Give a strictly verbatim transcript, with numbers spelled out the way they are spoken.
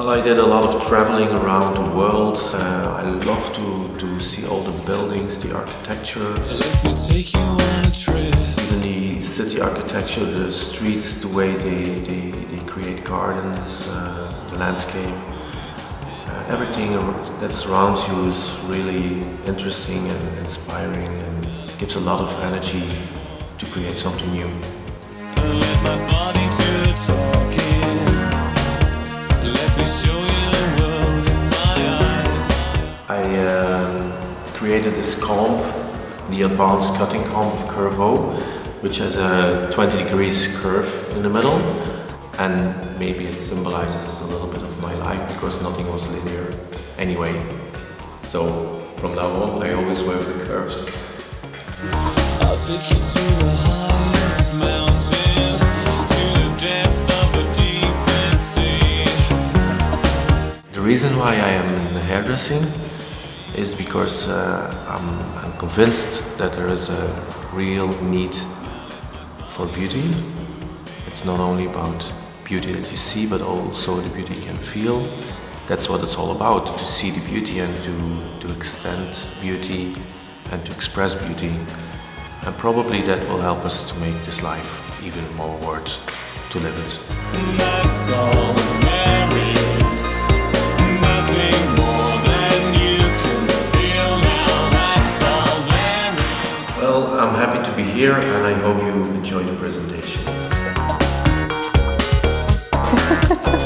Well, I did a lot of traveling around the world. Uh, I love to, to see all the buildings, the architecture. Let me take you on a trip. Even the city architecture, the streets, the way they, they, they create gardens, uh, the landscape. Uh, everything that surrounds you is really interesting and inspiring and gives a lot of energy to create something new. Let my body do the talking. Let me show you the world in my eyes. I uh, created this comb, the advanced cutting comb of Curvo, which has a twenty degrees curve in the middle, and maybe it symbolizes a little bit of my life because nothing was linear anyway. So from now on I always work with curves. I'll take you to the highest mountain, to the depths of the deepest sea. The reason why I am in hairdressing is because uh, I'm, I'm convinced that there is a real need for beauty. It's not only about beauty that you see, but also the beauty you can feel. That's what it's all about, to see the beauty and to, to extend beauty and to express beauty. And probably that will help us to make this life even more worth to live it. That's all there is. Nothing more than you can feel now. That's all there is. Well, I'm happy to be here and I hope you enjoy the presentation.